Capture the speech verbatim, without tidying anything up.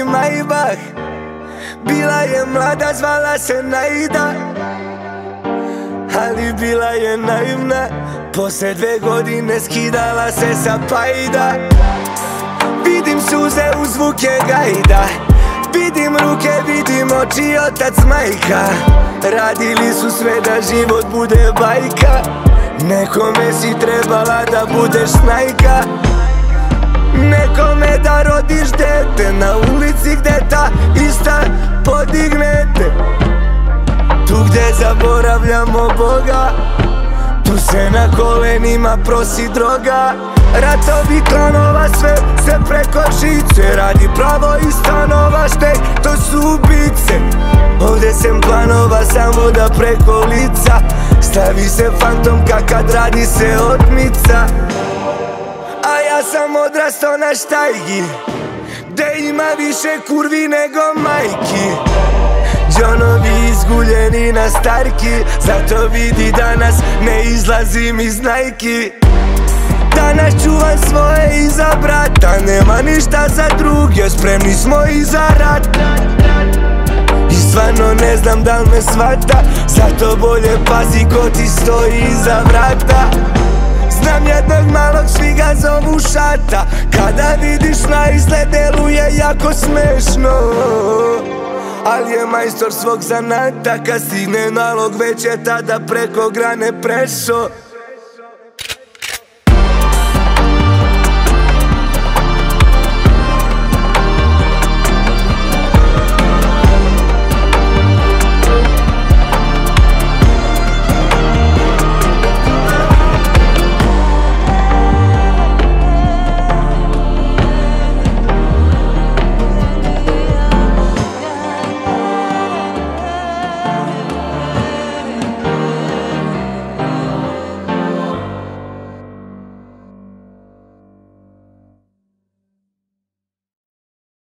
Maybach. Bila je mlada, zvala se Naida, ali bila je naivna. Posle dve godine skidala se sa pajda. Vidim suze u zvuke gajda, vidim ruke, vidim oči, otac, majka. Radili su sve da život bude bajka. Nekome si trebala da budeš snajka, nekome da rodiš dete na ulici gde ta ista podignete. Tu gde zaboravljamo Boga, tu se na kolenima prosi droga. Ratovi klanova, sve se preko žice radi, pravo i stanova, štek, to su ubice. Ovde sem planova, sam voda preko lica. Stavi se fantomka kad radi se otmica. A ja sam odrastao na štajgi, gde ima više kurvi nego majki. Džonovi izguljeni na starki, zato vidi danas ne izlazim iz Nike. Danas čuvam svoje iza brata, nema ništa za druge, spremni smo i za rat. I stvarno ne znam da li me shvata, zato bolje pazi ko ti stoji iza vrata. Znam jednog malog, svi ga zovu Šata, kada vidiš na izgled deluje jako smešno, ali je majstor svog zanata. Kad stigne nalog već je tada preko grane prešo.